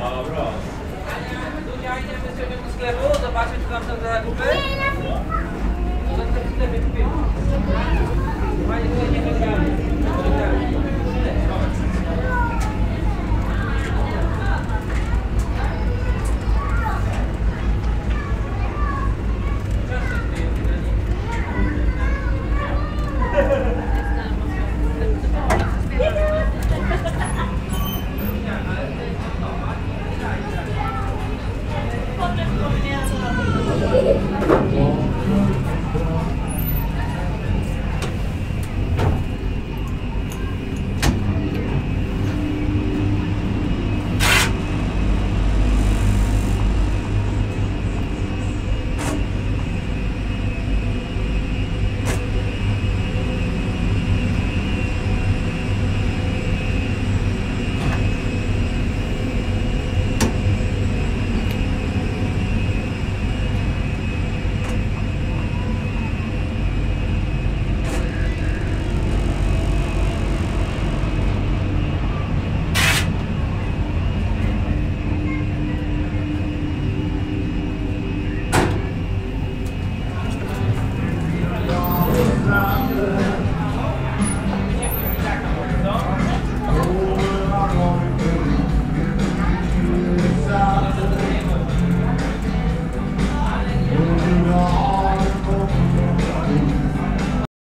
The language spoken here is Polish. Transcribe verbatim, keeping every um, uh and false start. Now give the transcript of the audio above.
Dobra. Dunia, idziemy sobie do sklepu, zobaczyć, co tam są za zakupy. Co tam w sklepie kupimy? Panie, tutaj nie wygramy.